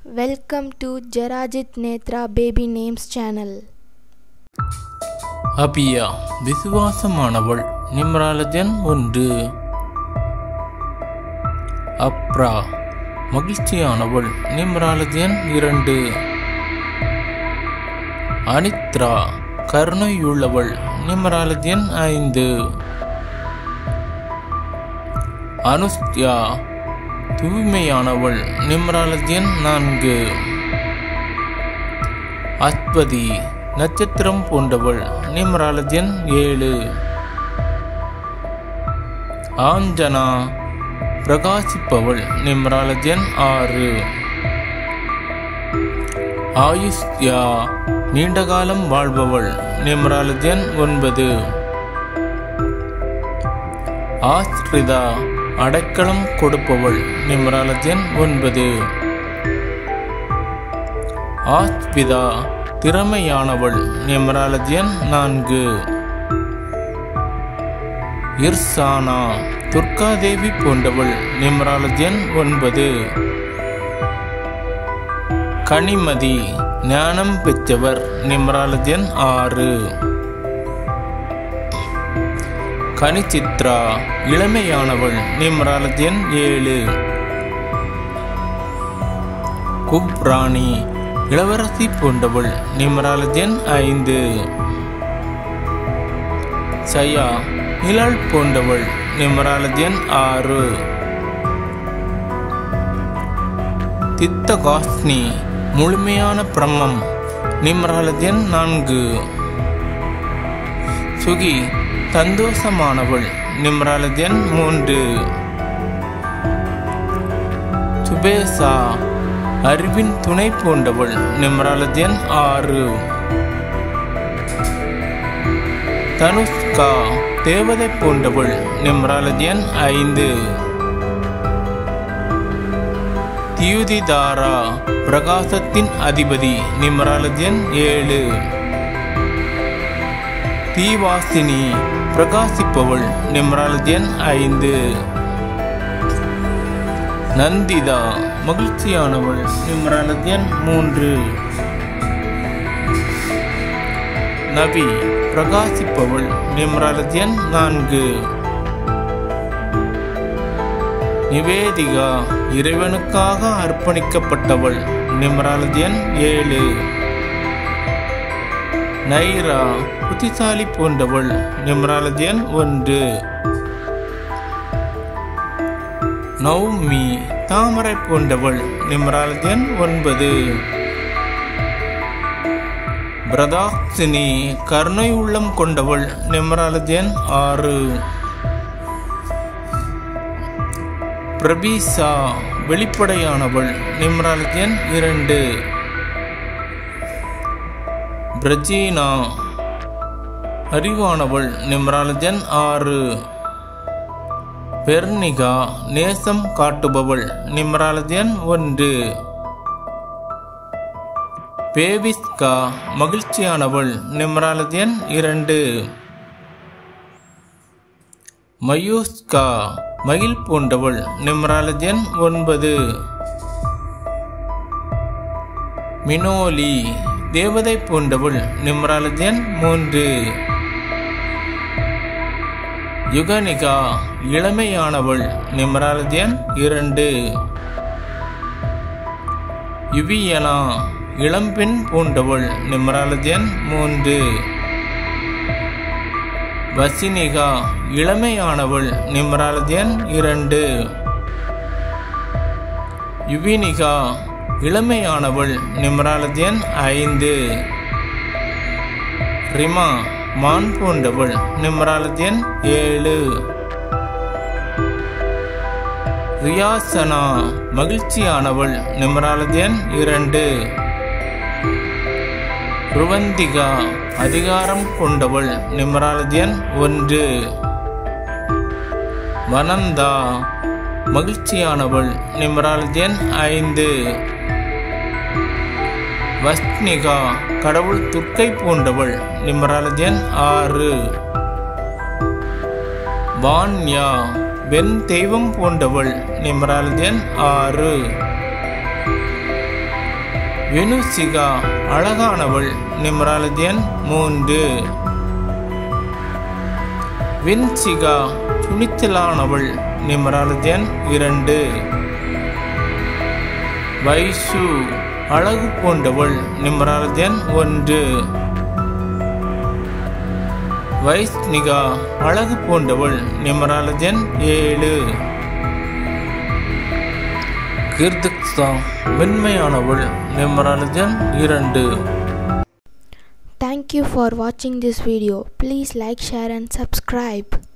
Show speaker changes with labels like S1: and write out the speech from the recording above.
S1: Welcome to Jarajit Netra Baby Names channel.
S2: அபியா விசுவாசமானவள் நிம்ராலஜன் 1. அப்ரா மகிழ்ச்சியானவள் நிம்ராலஜன் 2. அனித்ரா கருணையுள்ளவள் நிம்ராலஜன் 5. அனுஷ்யா தூய்மையானவள் நிம்ராலஜன் 4. அஸ்வதி நட்சத்திரம் போன்றவள் நிம்ராலஜன் 7. ஆஞ்சனா பிரகாசிப்பவள் நிம்ராலஜன் 6. ஆயுஷ்யா நீண்டகாலம் வாழ்பவள் நிம்ராலஜன் 9. ஆஸ்ரிதா அடைக்கலம் கொடுப்பவள் நிம்ராலஜன் 9. ஆஸ்பிதா திறமையானவள் நிம்ராலஜன் 4. இர்சானா துர்காதேவி போன்றவள் நிம்ராலஜன் 9. கனிமதி ஞானம் பெற்றவர் நிம்ராலஜன் 6. கனிச்சித்ரா இளமையானவள் நிம்ராலஜன் 7. குப்ராணி இளவரசி போன்றவள் நிம்ராலஜன் 5. சயா நிழல் போன்றவள் நிம்ராலஜன் 6. தித்தகாஸ்னி முழுமையான பிரம்மம் நிம்ராலஜன் 4. சுகி சந்தோஷமானவள் நிம்ராலஜன் 3. சுபேசா அறிவின் துணை போன்றவள் நிம்ராலஜன் 6. தனுஷ்கா தேவதை போன்றவள் நிம்ராலஜன் 5. தியுதிதாரா பிரகாசத்தின் அதிபதி நிம்ராலஜன் 7. தீவாசினி பிரகாசிப்பவள் நிம்ராலஜன் 5. நந்திதா மகிழ்ச்சியானவள் நிம்ராலஜன் 3. நவி பிரகாசிப்பவள் நிம்ராலஜன் 4. நிவேதிகா இறைவனுக்காக அர்ப்பணிக்கப்பட்டவள் நிம்ராலஜன் 7. நைரா புத்திசாலி போன்றவள் நிம்ராலஜன் 1. நௌமி தாமரை போன்றவள் நிம்ராலஜன் 9. பிரதாக்ஷினி கருணை உள்ளம் கொண்டவள் நிம்ராலஜன் 6. பிரபீசா வெளிப்படையானவள் நிம்ராலஜன் 2. பிரஜீனா அறிவானவள் நிம்ராலஜன் 6. பெர்னிகா நேசம் காட்டுபவள் நிம்ராலஜன் 1. பேவிஸ்கா மகிழ்ச்சியானவள் நிம்ராலஜன் 2. மயூஸ்கா மயில் போன்றவள் நிம்ராலஜன் 9. மினோலி தேவதை போன்றவள் நிம்ராலஜன் 3. யுகனிகா இளமையானவள் நிம்ராலஜன் 2. யுவியனா இளம்பெண் போன்றவள் நிம்ராலஜன் 3. வசினிகா இளமையானவள் நிம்ராலஜன் 2. யுவினிகா இளமையானவள் நிம்ராலஜன் 5. ரிமா மான் போன்றவள் நிம்ராலஜன் 7. ரியாசனா மகிழ்ச்சியானவள் நிம்ராலஜன் 2. ருவந்திகா அதிகாரம் கொண்டவள் நிம்ராலஜன் 1. வனந்தா மகிழ்ச்சியானவள் நிம்ராலஜன் 5. வஸ்னிகா கடவுள் துர்க்கை போன்றவள் நிம்ராலஜன் 6. வான்யா வெண் தெய்வம் போன்றவள் நிம்ராலஜன் 6. வெனுசிகா அழகானவள் நிம்ராலது எண் 3. வின்சிகா துணிச்சலானவள் நிம்ராலது எண் 2. வைசு அழகு போன்றவள் நிம்ராலது எண் 1. வைஸ்னிகா அழகு போன்றவள் நிம்ராலது எண் 7. கிர்திக்ஸா மென்மையானவள் நிம்ராலது எண் 2.
S1: Thank you for watching this video. Please like, share and subscribe.